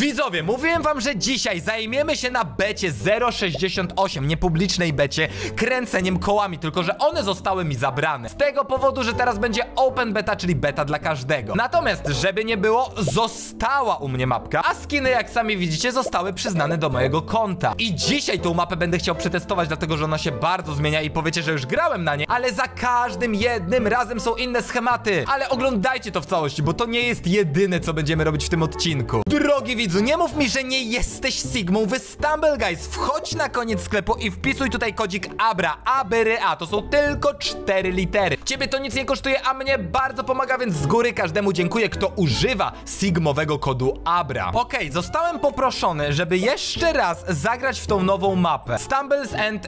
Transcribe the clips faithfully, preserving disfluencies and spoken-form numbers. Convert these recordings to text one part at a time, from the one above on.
Widzowie, mówiłem wam, że dzisiaj zajmiemy się na becie zero sześćdziesiąt osiem, niepublicznej becie, kręceniem kołami, tylko że one zostały mi zabrane. Z tego powodu, że teraz będzie open beta, czyli beta dla każdego. Natomiast, żeby nie było, została u mnie mapka, a skiny, jak sami widzicie, zostały przyznane do mojego konta. I dzisiaj tą mapę będę chciał przetestować, dlatego że ona się bardzo zmienia i powiecie, że już grałem na niej, ale za każdym jednym razem są inne schematy. Ale oglądajcie to w całości, bo to nie jest jedyne, co będziemy robić w tym odcinku. Drogi widzu, nie mów mi, że nie jesteś Sigmą w Stumble Guys. Wchodź na koniec sklepu i wpisuj tutaj kodzik ABRA, A B R A. To są tylko cztery litery. Ciebie to nic nie kosztuje, a mnie bardzo pomaga, więc z góry każdemu dziękuję, kto używa sigmowego kodu ABRA. Okej, okay, zostałem poproszony, żeby jeszcze raz zagrać w tą nową mapę Stumbles and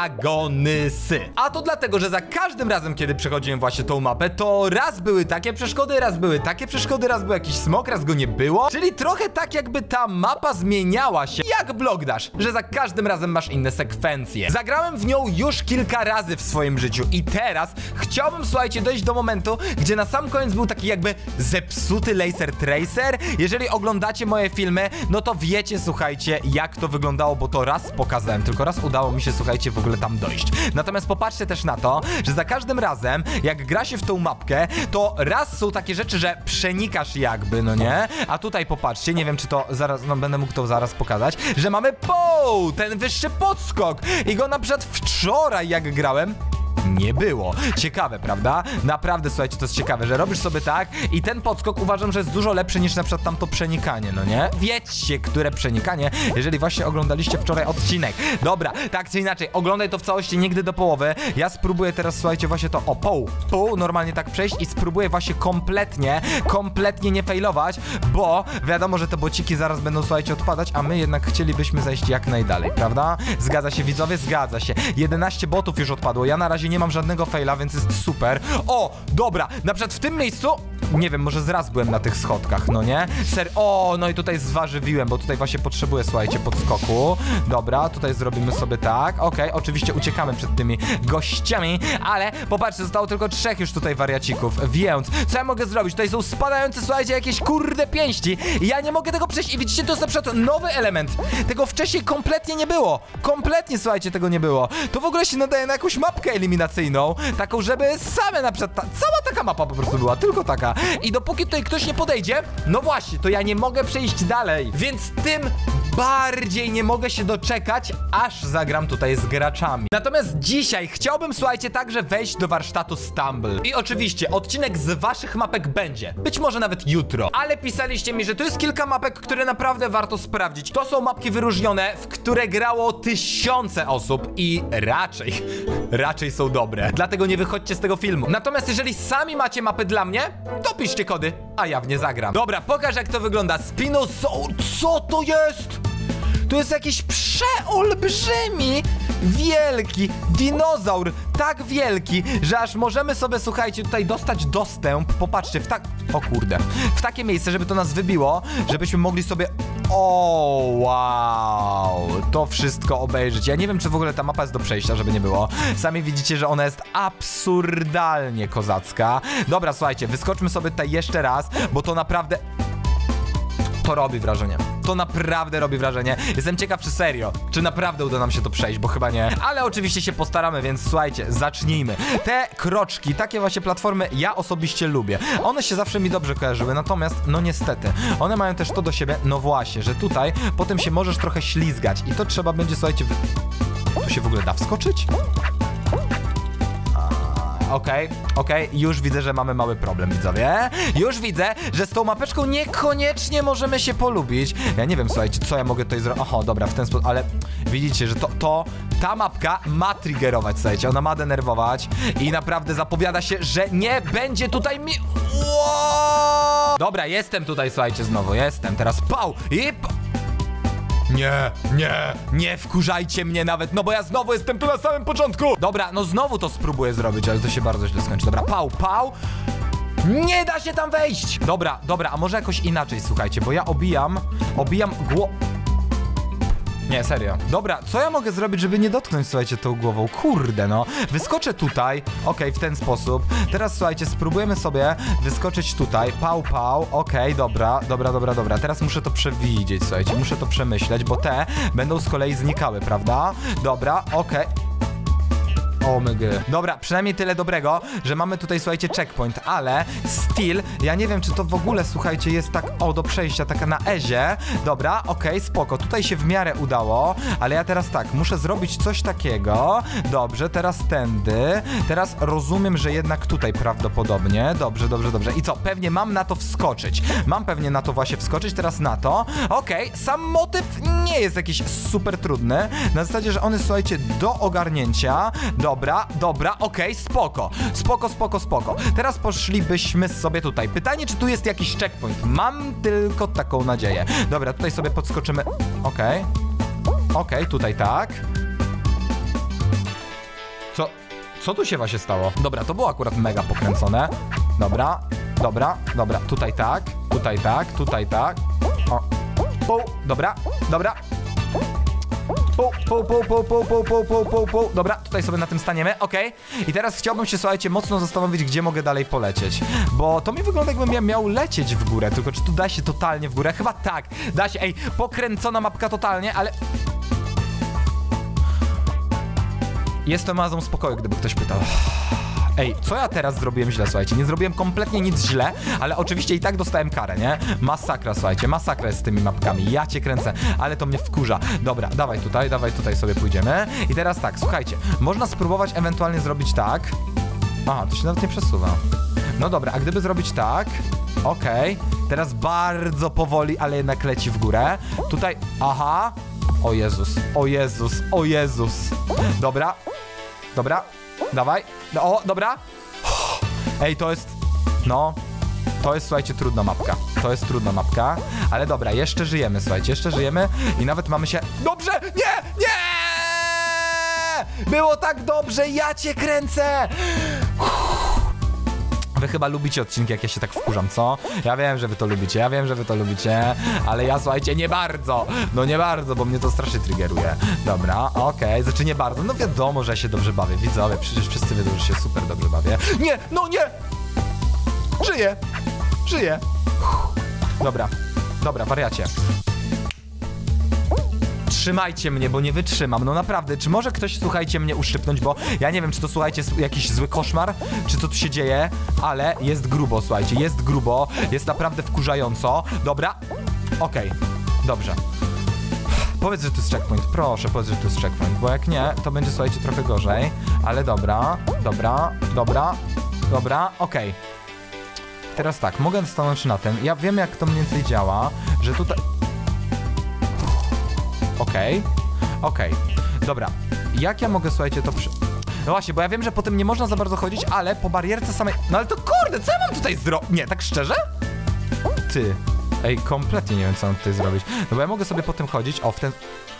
Dragonsy. A to dlatego, że za każdym razem, kiedy przechodziłem właśnie tą mapę, to raz były takie przeszkody, raz były takie przeszkody, raz był jakiś smok, raz go nie było. Czyli trochę tak, jakby ta mapa zmieniała się jak Block Dash, że za każdym razem masz inne sekwencje. Zagrałem w nią już kilka razy w swoim życiu i teraz chciałbym, słuchajcie, dojść do momentu, gdzie na sam koniec był taki jakby zepsuty laser tracer. Jeżeli oglądacie moje filmy, no to wiecie, słuchajcie, jak to wyglądało, bo to raz pokazałem, tylko raz udało mi się, słuchajcie, w ogóle tam dojść. Natomiast popatrzcie też na to, że za każdym razem, jak gra się w tą mapkę, to raz są takie rzeczy, że przenikasz jakby, no nie? A tutaj popatrzcie, nie wiem, czy to zaraz, no będę mógł to zaraz pokazać, że mamy poł, ten wyższy podskok i go na przykład wczoraj, jak grałem, nie było. Ciekawe, prawda? Naprawdę, słuchajcie, to jest ciekawe, że robisz sobie tak i ten podskok uważam, że jest dużo lepszy niż na przykład tamto przenikanie, no nie? Wiecie, które przenikanie, jeżeli właśnie oglądaliście wczoraj odcinek. Dobra, tak czy inaczej, oglądaj to w całości, nigdy do połowy. Ja spróbuję teraz, słuchajcie, właśnie to, o, pół, pół, normalnie tak przejść i spróbuję właśnie kompletnie, kompletnie nie failować, bo wiadomo, że te bociki zaraz będą, słuchajcie, odpadać, a my jednak chcielibyśmy zejść jak najdalej, prawda? Zgadza się, widzowie? Zgadza się. jedenaście botów już odpadło, ja na razie nie mam żadnego faila, więc jest super. O, dobra, na przykład w tym miejscu, nie wiem, może zraz byłem na tych schodkach, no nie? Ser, o, no i tutaj zważywiłem, bo tutaj właśnie potrzebuję, słuchajcie, podskoku. Dobra, tutaj zrobimy sobie tak, okej, okay, oczywiście uciekamy przed tymi gościami, ale popatrzcie, zostało tylko trzech już tutaj wariacików, więc co ja mogę zrobić? Tutaj są spadające, słuchajcie, jakieś kurde pięści i ja nie mogę tego przejść i widzicie, to jest na przykład nowy element. Tego wcześniej kompletnie nie było. Kompletnie, słuchajcie, tego nie było. To w ogóle się nadaje na jakąś mapkę eliminacyjną, taką, żeby same na przykład, ta, cała taka mapa po prostu była, tylko taka. I dopóki tutaj ktoś nie podejdzie, no właśnie, to ja nie mogę przejść dalej, więc tym bardziej nie mogę się doczekać, aż zagram tutaj z graczami. Natomiast dzisiaj chciałbym, słuchajcie, także wejść do warsztatu Stumble. I oczywiście odcinek z waszych mapek będzie, być może nawet jutro, ale pisaliście mi, że tu jest kilka mapek, które naprawdę warto sprawdzić. To są mapki wyróżnione, w które grało tysiące osób i raczej, raczej są dobre. Dlatego nie wychodźcie z tego filmu. Natomiast jeżeli sami macie mapy dla mnie, to piszcie kody, a ja w nie zagram. Dobra, pokaż, jak to wygląda. Spinosaur, co to jest? To jest jakiś przeolbrzymi, wielki dinozaur, tak wielki, że aż możemy sobie, słuchajcie, tutaj dostać dostęp, popatrzcie, w tak... O kurde, w takie miejsce, żeby to nas wybiło, żebyśmy mogli sobie... O, wow, to wszystko obejrzeć. Ja nie wiem, czy w ogóle ta mapa jest do przejścia, żeby nie było. Sami widzicie, że ona jest absurdalnie kozacka. Dobra, słuchajcie, wyskoczmy sobie tutaj jeszcze raz, bo to naprawdę... To robi wrażenie. To naprawdę robi wrażenie. Jestem ciekaw, czy serio, czy naprawdę uda nam się to przejść, bo chyba nie. Ale oczywiście się postaramy, więc słuchajcie, zacznijmy. Te kroczki, takie właśnie platformy ja osobiście lubię. One się zawsze mi dobrze kojarzyły, natomiast no niestety, one mają też to do siebie, no właśnie, że tutaj potem się możesz trochę ślizgać i to trzeba będzie, słuchajcie, wy... Tu się w ogóle da wskoczyć? Okej, okay, okej, okay. Już widzę, że mamy mały problem, widzowie. Już widzę, że z tą mapeczką niekoniecznie możemy się polubić. Ja nie wiem, słuchajcie, co ja mogę tutaj zrobić. Oho, dobra, w ten sposób, ale widzicie, że to, to, ta mapka ma triggerować, słuchajcie, ona ma denerwować i naprawdę zapowiada się, że nie będzie tutaj mi... Wow! Dobra, jestem tutaj, słuchajcie, znowu, jestem, teraz pał i... Nie, nie, nie wkurzajcie mnie nawet, no bo ja znowu jestem tu na samym początku. Dobra, no znowu to spróbuję zrobić, ale to się bardzo źle skończy. Dobra, pał, pał. Nie da się tam wejść. Dobra, dobra, a może jakoś inaczej, słuchajcie, bo ja obijam, obijam gło... Nie, serio. Dobra, co ja mogę zrobić, żeby nie dotknąć, słuchajcie, tą głową? Kurde, no. Wyskoczę tutaj. Okej, okay, w ten sposób. Teraz, słuchajcie, spróbujemy sobie wyskoczyć tutaj. Pał, pał. Okej, okay, dobra, dobra, dobra, dobra. Teraz muszę to przewidzieć, słuchajcie. Muszę to przemyśleć, bo te będą z kolei znikały, prawda? Dobra, okej. Okay. O my god. Dobra, przynajmniej tyle dobrego, że mamy tutaj, słuchajcie, checkpoint, ale still, ja nie wiem, czy to w ogóle, słuchajcie, jest tak, o, do przejścia, taka na ezie. Dobra, okej, okay, spoko, tutaj się w miarę udało, ale ja teraz tak, muszę zrobić coś takiego. Dobrze, teraz tędy. Teraz rozumiem, że jednak tutaj prawdopodobnie. Dobrze, dobrze, dobrze. I co? Pewnie mam na to wskoczyć. Mam pewnie na to właśnie wskoczyć, teraz na to. Okej, okay, sam motyw nie jest jakiś super trudny. Na zasadzie, że on jest, słuchajcie, do ogarnięcia. Dobra. Dobra, dobra, okej, okay, spoko. Spoko, spoko, spoko. Teraz poszlibyśmy sobie tutaj. Pytanie, czy tu jest jakiś checkpoint? Mam tylko taką nadzieję. Dobra, tutaj sobie podskoczymy. Okej. Okay. Okej, okay, tutaj tak. Co? Co tu się właśnie stało? Dobra, to było akurat mega pokręcone. Dobra, dobra, dobra. Tutaj tak, tutaj tak, tutaj tak. O. Pół, dobra, dobra. Pół, pół, pół, pół, pół, pół, pół, pół, pół, pół. Dobra, tutaj sobie na tym staniemy, okej. Okay. I teraz chciałbym się, słuchajcie, mocno zastanowić, gdzie mogę dalej polecieć. Bo to mi wygląda, jakbym ja miał lecieć w górę. Tylko czy tu da się totalnie w górę? Chyba tak, da się. Ej, pokręcona mapka totalnie, ale... Jest to oazą spokoju, gdyby ktoś pytał. Ej, co ja teraz zrobiłem źle, słuchajcie? Nie zrobiłem kompletnie nic źle, ale oczywiście i tak dostałem karę, nie? Masakra, słuchajcie, masakra jest z tymi mapkami. Ja cię kręcę, ale to mnie wkurza. Dobra, dawaj tutaj, dawaj tutaj sobie pójdziemy. I teraz tak, słuchajcie, można spróbować ewentualnie zrobić tak. Aha, to się nawet nie przesuwa. No dobra, a gdyby zrobić tak... Okej, okay. Teraz bardzo powoli, ale jednak leci w górę. Tutaj, aha. O Jezus, o Jezus, o Jezus. Dobra, dobra. Dawaj, o, dobra. Ej, to jest, no, to jest, słuchajcie, trudna mapka. To jest trudna mapka, ale dobra, jeszcze żyjemy, słuchajcie, jeszcze żyjemy i nawet mamy się... Dobrze, nie, nie! Było tak dobrze, ja cię kręcę! Wy chyba lubicie odcinki, jak ja się tak wkurzam, co? Ja wiem, że wy to lubicie, ja wiem, że wy to lubicie, ale ja, słuchajcie, nie bardzo. No nie bardzo, bo mnie to strasznie triggeruje. Dobra, okej, okay. Znaczy nie bardzo. No wiadomo, że ja się dobrze bawię, widzowie, przecież wszyscy wiedzą, że się super dobrze bawię. Nie, no nie! Żyję! Żyję! Dobra, dobra, wariacie. Trzymajcie mnie, bo nie wytrzymam, no naprawdę, czy może ktoś, słuchajcie, mnie uszczypnąć, bo ja nie wiem, czy to, słuchajcie, jakiś zły koszmar, czy co tu się dzieje, ale jest grubo, słuchajcie, jest grubo, jest naprawdę wkurzająco. Dobra, okej, okay. Dobrze. Powiedz, że to jest checkpoint, proszę, powiedz, że to jest checkpoint, bo jak nie, to będzie, słuchajcie, trochę gorzej, ale dobra, dobra, dobra, dobra, okej. Okay. Teraz tak, mogę stanąć na tym, ja wiem, jak to mniej więcej działa, że tutaj... Okej, okay. okej, okay. Dobra, jak ja mogę, słuchajcie, to przy... No właśnie, bo ja wiem, że po tym nie można za bardzo chodzić, ale po barierce samej... No ale to kurde, co ja mam tutaj zrobić? Nie, tak szczerze? Ty, ej, kompletnie nie wiem, co mam tutaj zrobić. No bo ja mogę sobie po tym chodzić, o, w ten...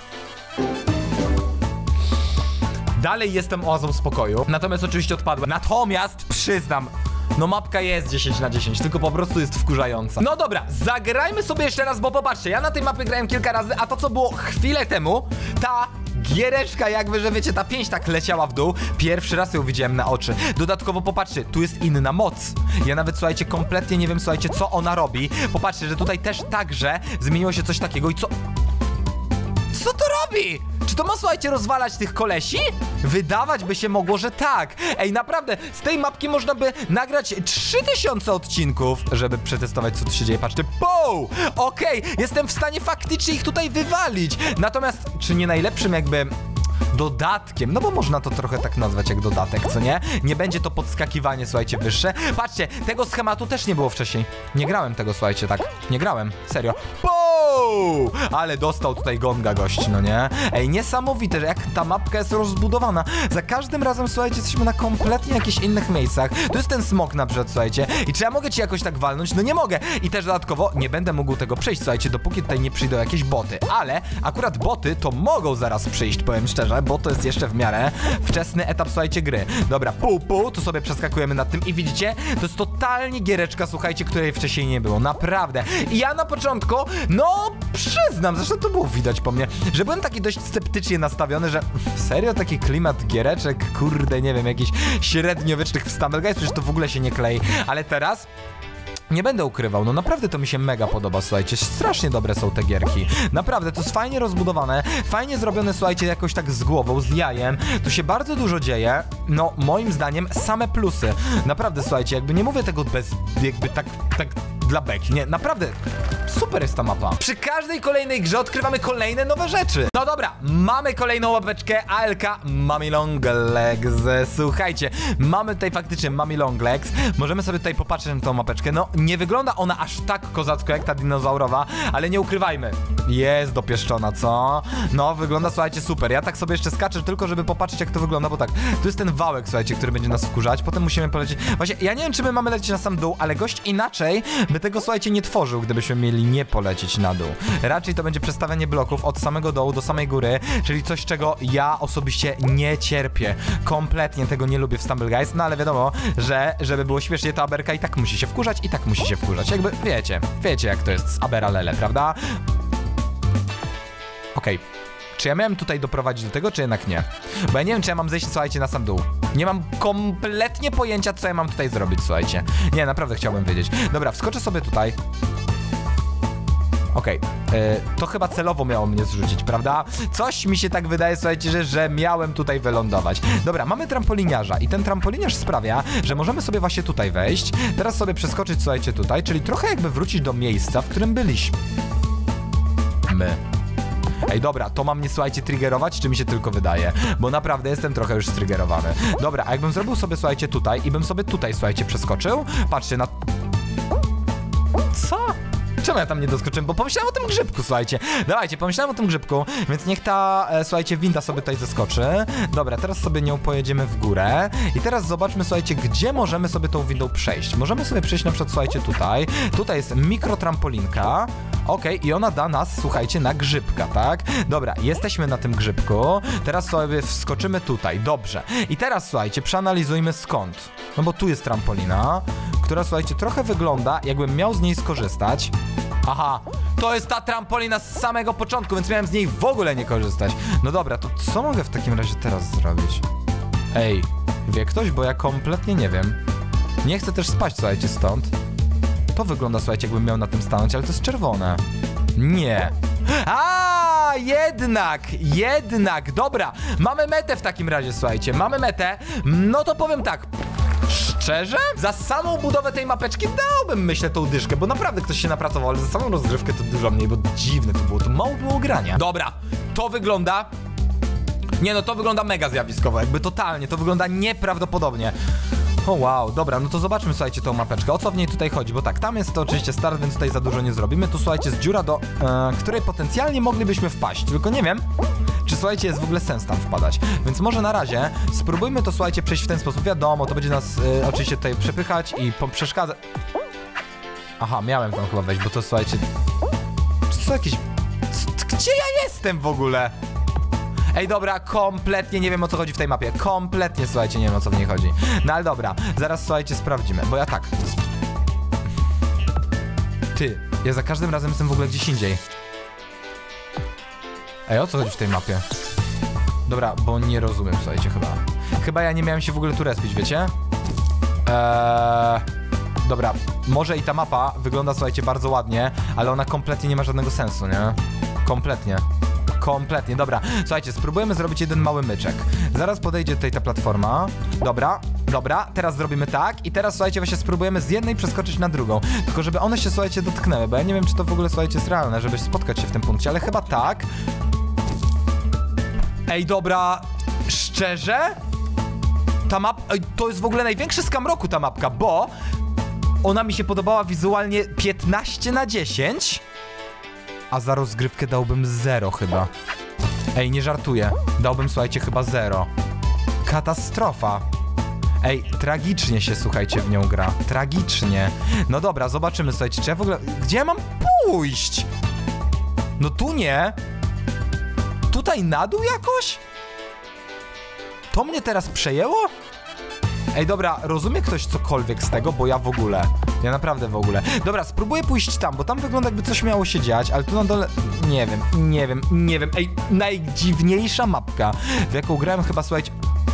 Dalej jestem oazą spokoju, natomiast oczywiście odpadłem. Natomiast przyznam, no mapka jest dziesięć na dziesięć, tylko po prostu jest wkurzająca. No dobra, zagrajmy sobie jeszcze raz, bo popatrzcie, ja na tej mapie grałem kilka razy, a to co było chwilę temu, ta giereczka jakby, że wiecie, ta pięść tak leciała w dół, pierwszy raz ją widziałem na oczy. Dodatkowo popatrzcie, tu jest inna moc. Ja nawet, słuchajcie, kompletnie nie wiem, słuchajcie, co ona robi. Popatrzcie, że tutaj też także zmieniło się coś takiego i co... Co to robi? Czy to ma, słuchajcie, rozwalać tych kolesi? Wydawać by się mogło, że tak. Ej, naprawdę, z tej mapki można by nagrać trzy tysiące odcinków, żeby przetestować, co tu się dzieje. Patrzcie, poł! Okej, okay, jestem w stanie faktycznie ich tutaj wywalić. Natomiast, czy nie najlepszym jakby... dodatkiem, no bo można to trochę tak nazwać jak dodatek, co nie? Nie będzie to podskakiwanie, słuchajcie, wyższe. Patrzcie, tego schematu też nie było wcześniej. Nie grałem tego, słuchajcie, tak. Nie grałem, serio. Pouu! Ale dostał tutaj gonga gość, no nie? Ej, niesamowite, że jak ta mapka jest rozbudowana. Za każdym razem, słuchajcie, jesteśmy na kompletnie jakichś innych miejscach. Tu jest ten smok na przykład, słuchajcie. I czy ja mogę ci jakoś tak walnąć? No nie mogę. I też dodatkowo nie będę mógł tego przejść, słuchajcie, dopóki tutaj nie przyjdą jakieś boty. Ale akurat boty to mogą zaraz przyjść, powiem szczerze, bo to jest jeszcze w miarę wczesny etap, słuchajcie, gry. Dobra, pół, pół, tu sobie przeskakujemy nad tym i widzicie, to jest totalnie giereczka, słuchajcie, której wcześniej nie było, naprawdę. I ja na początku, no No, przyznam, zresztą to było widać po mnie, że byłem taki dość sceptycznie nastawiony, że serio taki klimat giereczek, kurde, nie wiem, jakichś średniowiecznych w Stumble Guys, przecież to w ogóle się nie klei, ale teraz... Nie będę ukrywał, no naprawdę to mi się mega podoba, słuchajcie, strasznie dobre są te gierki. Naprawdę, to jest fajnie rozbudowane, fajnie zrobione, słuchajcie, jakoś tak z głową, z jajem. Tu się bardzo dużo dzieje, no moim zdaniem same plusy. Naprawdę, słuchajcie, jakby nie mówię tego bez, jakby tak, tak dla beki, nie, naprawdę super jest ta mapa. Przy każdej kolejnej grze odkrywamy kolejne nowe rzeczy. No dobra, mamy kolejną mapeczkę, A L K Mummy Long Legs. Słuchajcie, mamy tutaj faktycznie Mummy Long Legs. Możemy sobie tutaj popatrzeć na tą mapeczkę. No, nie wygląda ona aż tak kozacko jak ta dinozaurowa, ale nie ukrywajmy, jest dopieszczona, co? No, wygląda, słuchajcie, super. Ja tak sobie jeszcze skaczę tylko, żeby popatrzeć, jak to wygląda, bo tak, tu jest ten wałek, słuchajcie, który będzie nas wkurzać, potem musimy polecieć. Właśnie, ja nie wiem, czy my mamy lecieć na sam dół, ale gość inaczej by tego, słuchajcie, nie tworzył, gdybyśmy mieli nie polecieć na dół. Raczej to będzie przestawianie bloków od samego dołu do samej góry, czyli coś, czego ja osobiście nie cierpię. Kompletnie tego nie lubię w Stumble Guys, no ale wiadomo, że żeby było śmiesznie, to Aberka i tak musi się wkurzać, i tak musi się wkurzać. Jakby, wiecie, wiecie jak to jest z Abera Lele, prawda? Okej. Okay. Czy ja miałem tutaj doprowadzić do tego, czy jednak nie? Bo ja nie wiem, czy ja mam zejść, słuchajcie, na sam dół. Nie mam kompletnie pojęcia, co ja mam tutaj zrobić, słuchajcie. Nie, naprawdę chciałbym wiedzieć. Dobra, wskoczę sobie tutaj. Okej, okay. yy, to chyba celowo miało mnie zrzucić, prawda? Coś mi się tak wydaje, słuchajcie, że, że miałem tutaj wylądować. Dobra, mamy trampoliniarza i ten trampoliniarz sprawia, że możemy sobie właśnie tutaj wejść. Teraz sobie przeskoczyć, słuchajcie, tutaj, czyli trochę jakby wrócić do miejsca, w którym byliśmy. My. Ej, dobra, to ma mnie, słuchajcie, triggerować, czy mi się tylko wydaje? Bo naprawdę jestem trochę już striggerowany. Dobra, a jakbym zrobił sobie, słuchajcie, tutaj i bym sobie tutaj, słuchajcie, przeskoczył. Patrzcie na... Co? Czemu ja tam nie doskoczyłem? Bo pomyślałem o tym grzybku, słuchajcie. Dawajcie, pomyślałem o tym grzybku, więc niech ta, e, słuchajcie, winda sobie tutaj zeskoczy. Dobra, teraz sobie nią pojedziemy w górę. I teraz zobaczmy, słuchajcie, gdzie możemy sobie tą windą przejść. Możemy sobie przejść na przykład, słuchajcie, tutaj. Tutaj jest mikrotrampolinka. Okej, okay, i ona da nas, słuchajcie, na grzybka, tak? Dobra, jesteśmy na tym grzybku. Teraz sobie wskoczymy tutaj, dobrze. I teraz, słuchajcie, przeanalizujmy skąd. No bo tu jest trampolina, która, słuchajcie, trochę wygląda, jakbym miał z niej skorzystać. Aha, to jest ta trampolina z samego początku, więc miałem z niej w ogóle nie korzystać. No dobra, to co mogę w takim razie teraz zrobić? Ej, wie ktoś? Bo ja kompletnie nie wiem. Nie chcę też spać, słuchajcie, stąd. To wygląda, słuchajcie, jakbym miał na tym stanąć, ale to jest czerwone. Nie. A, jednak, jednak, dobra. Mamy metę w takim razie, słuchajcie, mamy metę. No to powiem tak. Szczerze? Za samą budowę tej mapeczki dałbym, myślę, tą dyszkę, bo naprawdę ktoś się napracował, ale za samą rozgrywkę to dużo mniej, bo dziwne to było, to mało było grania. Dobra, to wygląda... Nie no, to wygląda mega zjawiskowo, jakby totalnie, to wygląda nieprawdopodobnie. O wow, dobra, no to zobaczmy, słuchajcie, tą mapeczkę. O co w niej tutaj chodzi? Bo tak, tam jest to oczywiście start, więc tutaj za dużo nie zrobimy. Tu, słuchajcie, jest dziura, do e, której potencjalnie moglibyśmy wpaść. Tylko nie wiem, czy, słuchajcie, jest w ogóle sens tam wpadać. Więc może na razie spróbujmy to, słuchajcie, przejść w ten sposób. Wiadomo, to będzie nas e, oczywiście tutaj przepychać i przeszkadzać. Aha, miałem tam chyba wejść, bo to, słuchajcie... Czy to jakieś... Gdzie ja jestem w ogóle? Ej, dobra, kompletnie nie wiem, o co chodzi w tej mapie. Kompletnie, słuchajcie, nie wiem, o co w niej chodzi. No ale dobra, zaraz, słuchajcie, sprawdzimy. Bo ja tak... Ty, ja za każdym razem jestem w ogóle gdzieś indziej. Ej, o co chodzi w tej mapie? Dobra, bo nie rozumiem, słuchajcie, chyba. Chyba ja nie miałem się w ogóle tu respić, wiecie? Eee... Dobra, może i ta mapa wygląda, słuchajcie, bardzo ładnie, ale ona kompletnie nie ma żadnego sensu, nie? Kompletnie. Kompletnie, dobra. Słuchajcie, spróbujemy zrobić jeden mały myczek. Zaraz podejdzie tutaj ta platforma. Dobra, dobra, teraz zrobimy tak. I teraz, słuchajcie, właśnie spróbujemy z jednej przeskoczyć na drugą. Tylko żeby one się, słuchajcie, dotknęły, bo ja nie wiem, czy to w ogóle, słuchajcie, jest realne, żeby spotkać się w tym punkcie, ale chyba tak. Ej, dobra, szczerze? Ta map... Ej, to jest w ogóle największy skam roku, ta mapka, bo ona mi się podobała wizualnie piętnaście na dziesięć. A za rozgrywkę dałbym zero chyba. Ej, nie żartuję. Dałbym, słuchajcie, chyba zero. Katastrofa. Ej, tragicznie się, słuchajcie, w nią gra. Tragicznie. No dobra, zobaczymy, słuchajcie, czy ja w ogóle... Gdzie ja mam pójść? No tu nie. Tutaj na dół jakoś? To mnie teraz przejęło? Ej, dobra, rozumie ktoś cokolwiek z tego? Bo ja w ogóle. Ja naprawdę w ogóle. Dobra, spróbuję pójść tam, bo tam wygląda jakby coś miało się dziać, ale tu na dole... Nie wiem, nie wiem, nie wiem. Ej, najdziwniejsza mapka, w jaką grałem chyba, słuchajcie...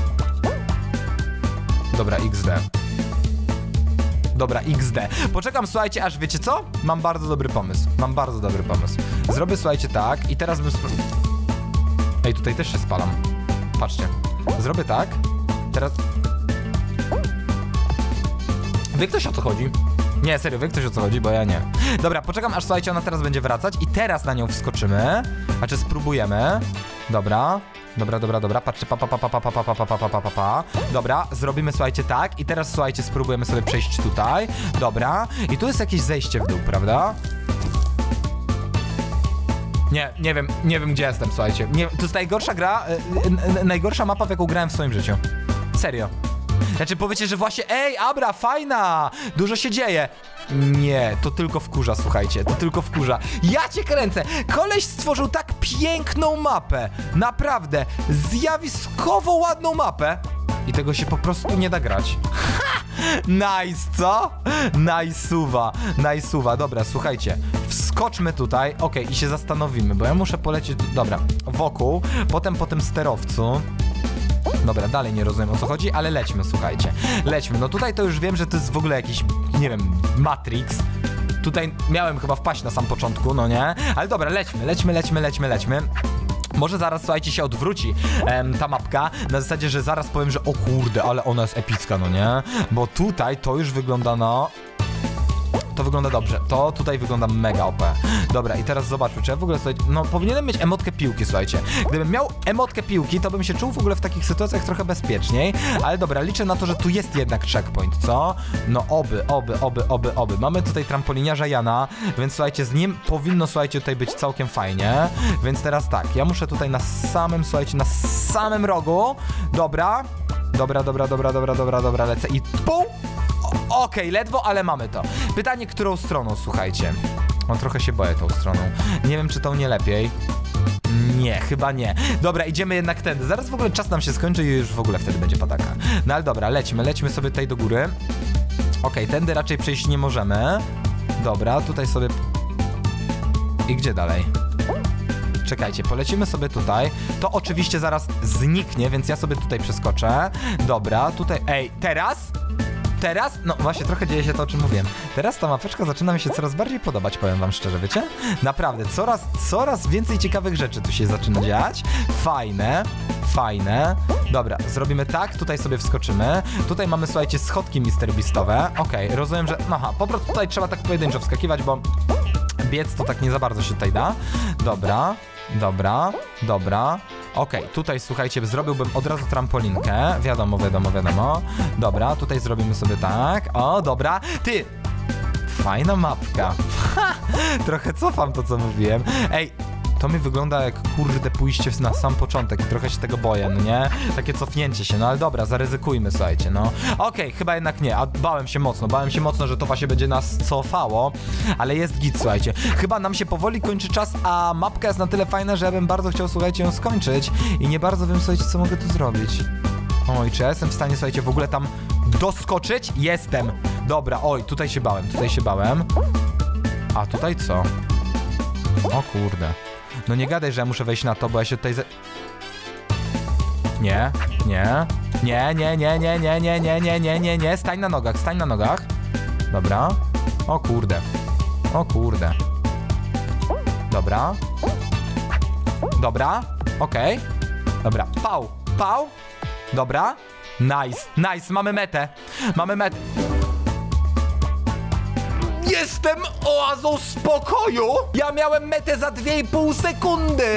Dobra, iks de. Dobra, iks de. Poczekam, słuchajcie, aż wiecie co? Mam bardzo dobry pomysł. Mam bardzo dobry pomysł. Zrobię, słuchajcie, tak i teraz bym... Ej, tutaj też się spalam. Patrzcie. Zrobię tak. Teraz... Wie ktoś, o co chodzi? Nie, serio, wie ktoś, o co chodzi, bo ja nie. Dobra, poczekam, aż, słuchajcie, ona teraz będzie wracać i teraz na nią wskoczymy. Znaczy spróbujemy. Dobra. Dobra, dobra, dobra, patrzcie, pa, pa, pa, pa, pa, pa, pa, pa, pa, pa, pa, pa. Dobra, zrobimy, słuchajcie, tak. I teraz, słuchajcie, spróbujemy sobie przejść tutaj. Dobra. I tu jest jakieś zejście w dół, prawda? Nie, nie wiem, nie wiem, gdzie jestem, słuchajcie. Nie, to jest najgorsza gra, y, y, najgorsza mapa, w jaką grałem w swoim życiu. Serio. Znaczy powiecie, że właśnie, ej, Abra, fajna, dużo się dzieje. Nie, to tylko wkurza, słuchajcie, to tylko wkurza. Ja cię kręcę, koleś stworzył tak piękną mapę, naprawdę, zjawiskowo ładną mapę i tego się po prostu nie da grać. Nice, co? Najsuwa, najsuwa. Dobra, słuchajcie, wskoczmy tutaj, okej, okay, i się zastanowimy, bo ja muszę polecieć, dobra, wokół, potem po tym sterowcu. Dobra, dalej nie rozumiem, o co chodzi, ale lećmy, słuchajcie. Lećmy, no tutaj to już wiem, że to jest w ogóle jakiś, nie wiem, Matrix. Tutaj miałem chyba wpaść na sam początku, no nie? Ale dobra, lećmy, lećmy, lećmy, lećmy, lećmy. Może zaraz, słuchajcie, się odwróci em, ta mapka, na zasadzie, że zaraz powiem, że o kurde, ale ona jest epicka, no nie? Bo tutaj to już wygląda na... To wygląda dobrze, to tutaj wygląda mega O P. Dobra, i teraz zobaczmy, czy ja w ogóle, słuchajcie, no powinienem mieć emotkę piłki, słuchajcie. Gdybym miał emotkę piłki, to bym się czuł w ogóle w takich sytuacjach trochę bezpieczniej, ale dobra, liczę na to, że tu jest jednak checkpoint, co? No oby, oby, oby, oby, oby. Mamy tutaj trampoliniarza Jana, więc słuchajcie, z nim powinno, słuchajcie, tutaj być całkiem fajnie, więc teraz tak, ja muszę tutaj na samym, słuchajcie, na samym rogu, dobra, dobra, dobra, dobra, dobra, dobra, dobra, lecę i pum! Okej, okay, ledwo, ale mamy to. Pytanie, którą stroną, słuchajcie. On trochę się boję tą stroną. Nie wiem, czy tą nie lepiej. Nie, chyba nie. Dobra, idziemy jednak tędy. Zaraz w ogóle czas nam się skończy i już w ogóle wtedy będzie pataka. No ale dobra, lećmy, lećmy sobie tutaj do góry. Okej, okay, tędy raczej przejść nie możemy. Dobra, tutaj sobie... I gdzie dalej? Czekajcie, polecimy sobie tutaj. To oczywiście zaraz zniknie, więc ja sobie tutaj przeskoczę. Dobra, tutaj... Ej, teraz... Teraz, no właśnie trochę dzieje się to, o czym mówiłem. Teraz ta mapeczka zaczyna mi się coraz bardziej podobać, powiem wam szczerze, wiecie? Naprawdę, coraz, coraz więcej ciekawych rzeczy tu się zaczyna dziać. Fajne, fajne. Dobra, zrobimy tak, tutaj sobie wskoczymy. Tutaj mamy, słuchajcie, schodki mister Beastowe. Okej, okay, rozumiem, że... Aha, po prostu tutaj trzeba tak pojedynczo wskakiwać, bo biec to tak nie za bardzo się tutaj da. Dobra, dobra, dobra. Okej, okay, tutaj słuchajcie, zrobiłbym od razu trampolinkę. Wiadomo, wiadomo, wiadomo. Dobra, tutaj zrobimy sobie tak. O, dobra. Ty! Fajna mapka. Ha! Trochę cofam to, co mówiłem. Ej, to mi wygląda jak, kurde, pójście na sam początek i trochę się tego boję, no nie? Takie cofnięcie się, no ale dobra, zaryzykujmy, słuchajcie, no. Okej, okay, chyba jednak nie, a bałem się mocno, bałem się mocno, że to właśnie będzie nas cofało, ale jest git, słuchajcie. Chyba nam się powoli kończy czas, a mapka jest na tyle fajna, że ja bym bardzo chciał, słuchajcie, ją skończyć i nie bardzo wiem, słuchajcie, co mogę tu zrobić. Oj, czy ja jestem w stanie, słuchajcie, w ogóle tam doskoczyć? Jestem. Dobra, oj, tutaj się bałem, tutaj się bałem. A tutaj co? O kurde. No nie gadaj, że ja muszę wejść na to, bo ja się tutaj ze... Nie, nie, nie, nie, nie, nie, nie, nie, nie, nie, nie, nie, nie, stań na nogach, stań na nogach. Dobra. O kurde. O kurde. Dobra. Dobra. Okej. Okay. Dobra. Pał. Pał. Dobra. Nice. Nice. Mamy metę. Mamy metę. Jestem oazą spokoju. Ja miałem metę za dwie i pół sekundy.